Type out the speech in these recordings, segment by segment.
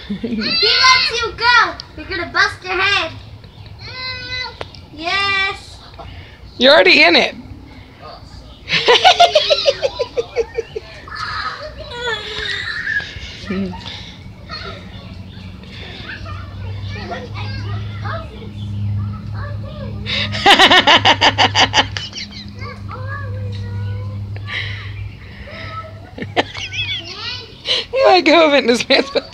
If he lets you go, you're gonna bust your head. Yes. You're already in it. He let go of it in his pants, but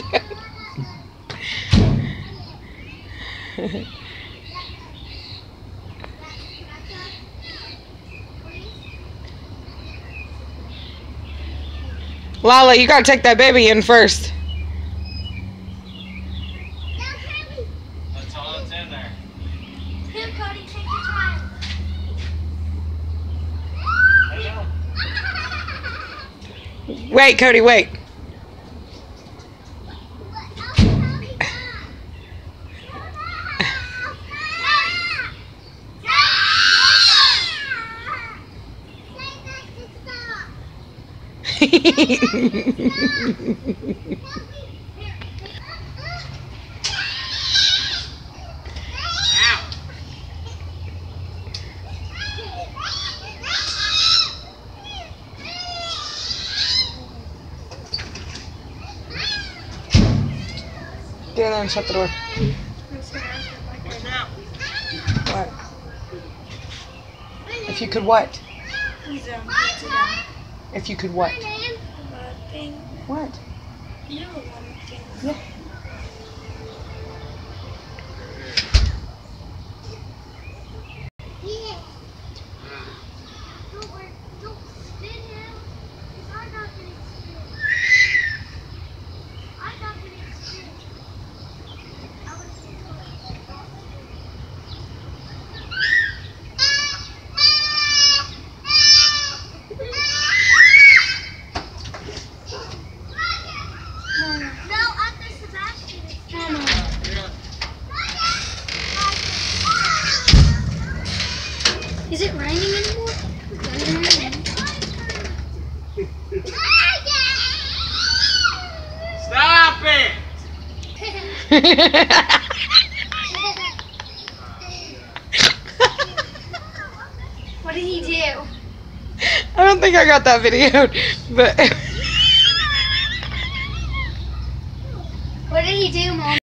Lala, you gotta take that baby in first. That's all that's in there. Here, Cody, take the child. Wait, Cody, wait. Get in there and shut the door. What? If you could what? If you could what? What? Yeah. Is it raining anymore? Stop it! What did he do? I don't think I got that video, but What did he do, Mom?